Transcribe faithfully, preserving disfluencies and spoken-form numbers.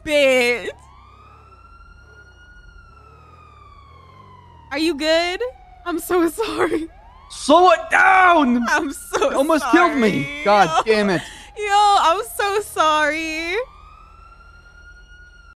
it. Are you good? I'm so sorry. Slow it down! I'm so It almost sorry. killed me. God damn it. Yo, I'm so sorry.